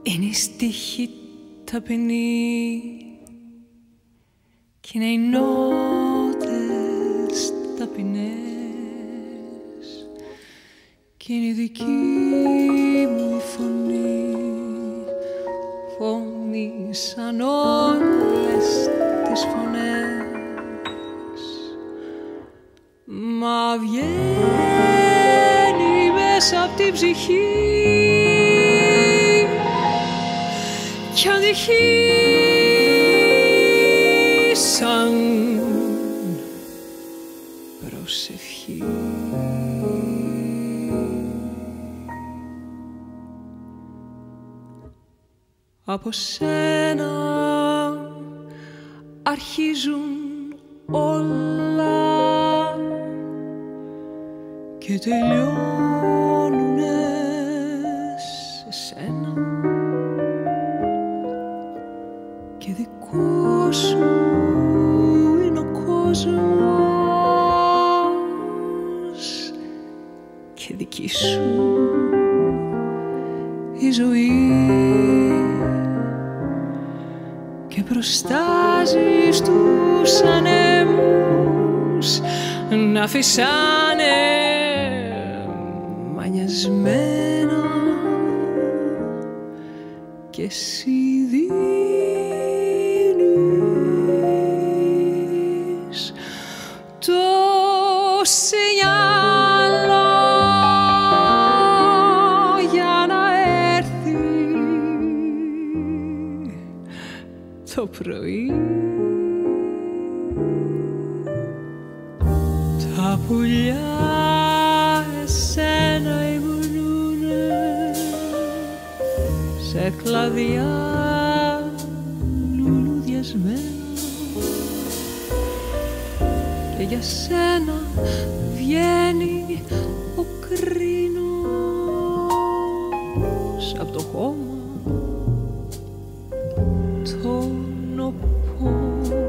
Είναι η στίχη ταπεινή κι είναι οι νότες ταπεινές κι είναι η δική μου η φωνή, φωνή σαν όλες τις φωνές, μα βγαίνει μέσα απ' την ψυχή κι αντυχεί σαν προσευχή. Από σένα αρχίζουν όλα και τελειώνουνε σε σένα και δικό σου είναι ο κόσμος και δική σου η ζωή και προστάζεις τους ανέμους να φυσάνε μανιασμένα και εσύ δίνεις το σινιάλο για να έρθει το πρωί. Τα πουλιά εσένα υμνούνε σε κλαδιά λουλουδιασμένα και για σένα βγαίνει ο κρίνος απ' το χώμα το νοπό.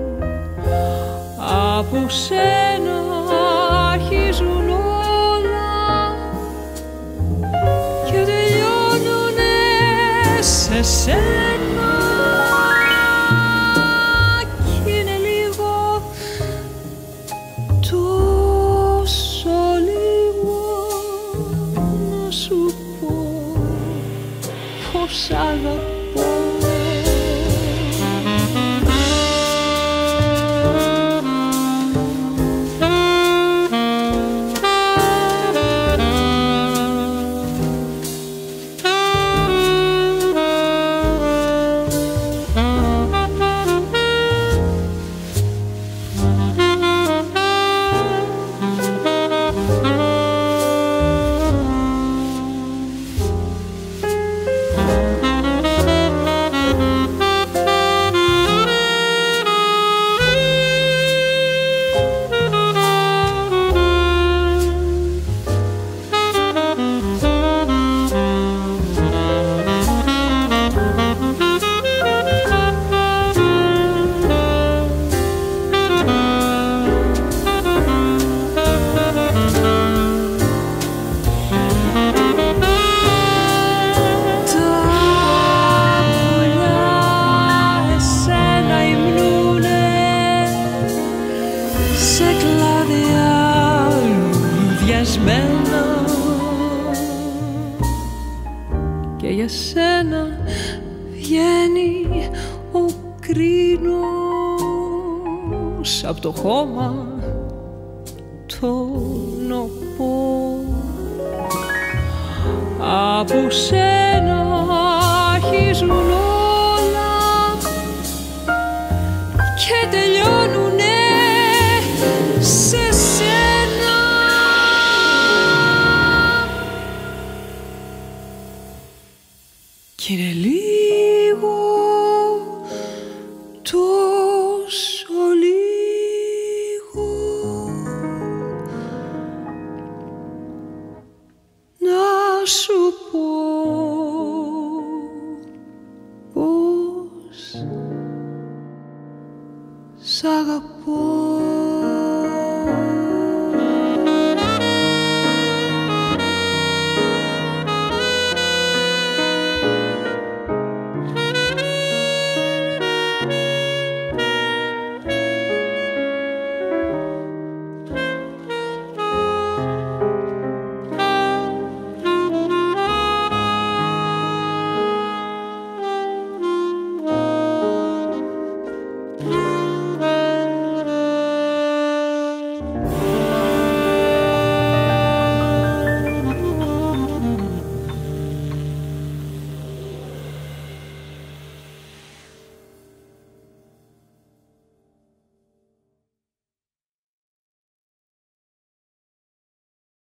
Από σένα αρχίζουν όλα και τελειώνουνε σε σένα κι είναι λίγο, τόσο λίγο να σου πω πως αγαπώ. Και για σένα βγαίνει ο κρίνος απ' το χώμα το νοπό. Από σένα αρχίζουν όλα και τελειώνουνε σε σένα κι είναι λίγο, τόσο λίγο να σου